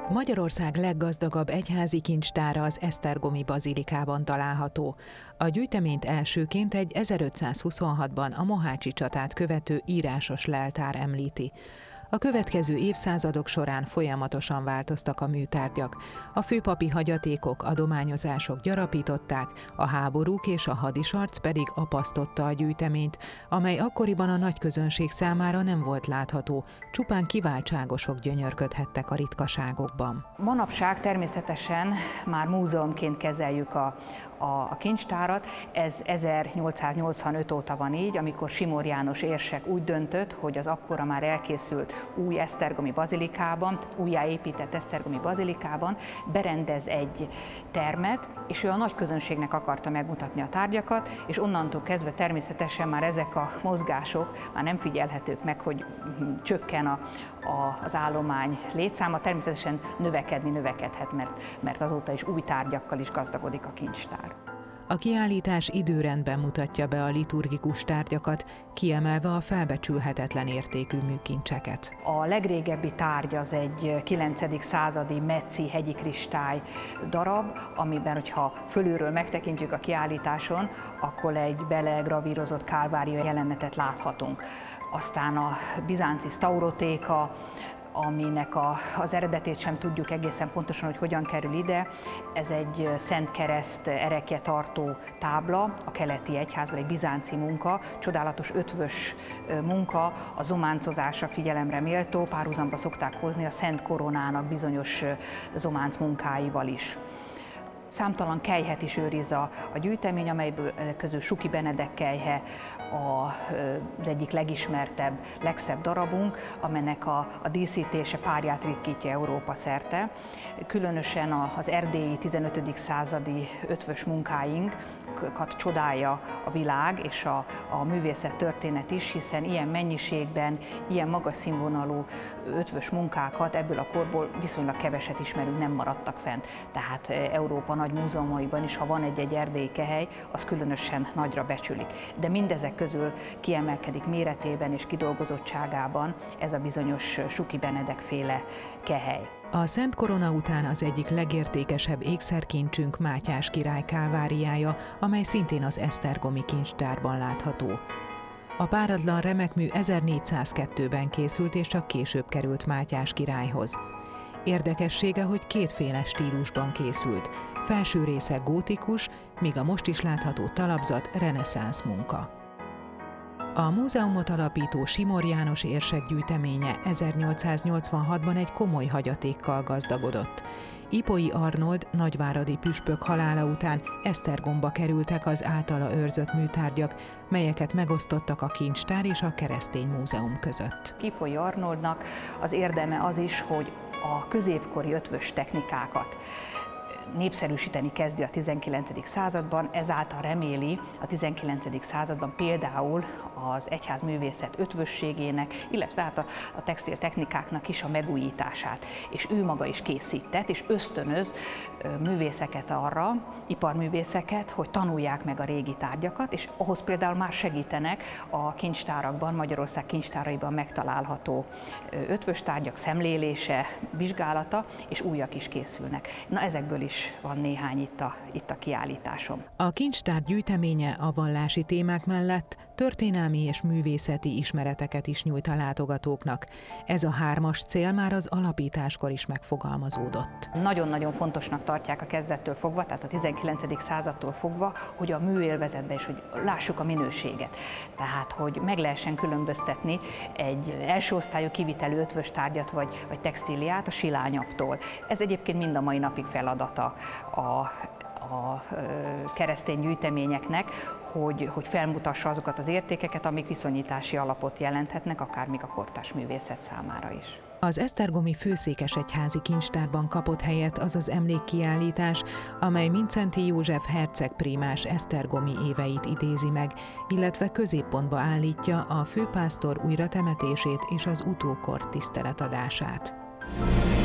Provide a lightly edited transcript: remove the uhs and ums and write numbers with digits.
Magyarország leggazdagabb egyházi kincstára az Esztergomi bazilikában található. A gyűjteményt elsőként egy 1526-ban a mohácsi csatát követő írásos leltár említi. A következő évszázadok során folyamatosan változtak a műtárgyak. A főpapi hagyatékok, adományozások gyarapították, a háborúk és a hadisarc pedig apasztotta a gyűjteményt, amely akkoriban a nagy közönség számára nem volt látható, csupán kiváltságosok gyönyörködhettek a ritkaságokban. Manapság természetesen már múzeumként kezeljük a kincstárat, ez 1885 óta van így, amikor Simor János érsek úgy döntött, hogy az akkora már elkészült új esztergomi bazilikában, újjáépített esztergomi bazilikában berendez egy termet, és ő a nagy közönségnek akarta megmutatni a tárgyakat, és onnantól kezdve természetesen már ezek a mozgások már nem figyelhetők meg, hogy csökken az állomány létszáma, természetesen növekedhet, mert azóta is új tárgyakkal is gazdagodik a kincstár. A kiállítás időrendben mutatja be a liturgikus tárgyakat, kiemelve a felbecsülhetetlen értékű műkincseket. A legrégebbi tárgy az egy 9. századi metzi hegyi kristály darab, amiben, hogyha fölülről megtekintjük a kiállításon, akkor egy belegravírozott kálvária jelenetet láthatunk. Aztán a bizánci staurotéka, aminek az eredetét sem tudjuk egészen pontosan, hogy hogyan kerül ide. Ez egy Szent Kereszt erekje tartó tábla, a keleti egyházban egy bizánci munka, csodálatos ötvös munka, a zománcozása figyelemre méltó, párhuzamba szokták hozni a Szent Koronának bizonyos zománc munkáival is. Számtalan kelyhet is őriz a gyűjtemény, amelyből közül Suki Benedek kelyhe az egyik legismertebb, legszebb darabunk, amelynek a díszítése párját ritkítja Európa szerte. Különösen az erdélyi 15. századi ötvös munkáinkat csodálja a világ és a művészet történet is, hiszen ilyen mennyiségben, ilyen magas színvonalú ötvös munkákat ebből a korból viszonylag keveset ismerünk, nem maradtak fent. Tehát Európa nagy múzeumaiban is, ha van egy erdélyi kehely, az különösen nagyra becsülik. De mindezek közül kiemelkedik méretében és kidolgozottságában ez a bizonyos Suki Benedek féle kehely. A Szent Korona után az egyik legértékesebb ékszerkincsünk Mátyás király kálváriája, amely szintén az esztergomi kincstárban látható. A páratlan remekmű 1402-ben készült és csak később került Mátyás királyhoz. Érdekessége, hogy kétféle stílusban készült. Felső része gótikus, míg a most is látható talapzat reneszánsz munka. A múzeumot alapító Simor János érsek gyűjteménye 1886-ban egy komoly hagyatékkal gazdagodott. Ipoi Arnold nagyváradi püspök halála után Esztergomba kerültek az általa őrzött műtárgyak, melyeket megosztottak a kincstár és a keresztény múzeum között. Ipoi Arnoldnak az érdeme az is, hogy a középkori ötvös technikákat népszerűsíteni kezdi a 19. században, ezáltal reméli a 19. században például az egyházművészet ötvösségének, illetve hát a textil technikáknak is a megújítását. És ő maga is készített, és ösztönöz művészeket arra, iparművészeket, hogy tanulják meg a régi tárgyakat, és ahhoz például már segítenek a kincstárakban, Magyarország kincstáraiban megtalálható ötvös tárgyak szemlélése, vizsgálata, és újak is készülnek. Na, ezekből is van néhány itt a kiállításon. A kincstár gyűjteménye a vallási témák mellett történelmi és művészeti ismereteket is nyújt a látogatóknak. Ez a hármas cél már az alapításkor is megfogalmazódott. Nagyon-nagyon fontosnak tartják a kezdettől fogva, tehát a 19. századtól fogva, hogy a műélvezetben is, hogy lássuk a minőséget. Tehát, hogy meg lehessen különböztetni egy első osztályú kivitelű ötvös tárgyat vagy textíliát a silányaptól. Ez egyébként mind a mai napig feladata a keresztény gyűjteményeknek, hogy felmutassa azokat az értékeket, amik viszonyítási alapot jelenthetnek, akár még a kortárs művészet számára is. Az esztergomi főszékesegyházi kincstárban kapott helyet az az emlékkiállítás, amely Mindszenty József herceg prímás esztergomi éveit idézi meg, illetve középpontba állítja a főpásztor újratemetését és az utókor tiszteletadását.